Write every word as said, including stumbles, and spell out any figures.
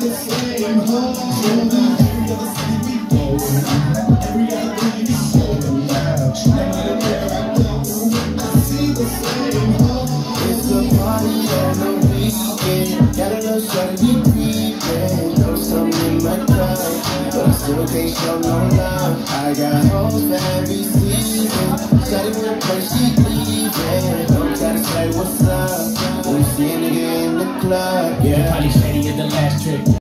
the same home. Every other city we go. Every other thing we showing love. No matter where I go, I see the same home. It's a party on the weekend. Got a little shorty be creeping. Know something in my cup, but I still can't show no love. I got hoes for every season. Shawty when first she leaving. Don't try to say what's up when you see a nigga in the club. Yeah, Probably shady at the last trick.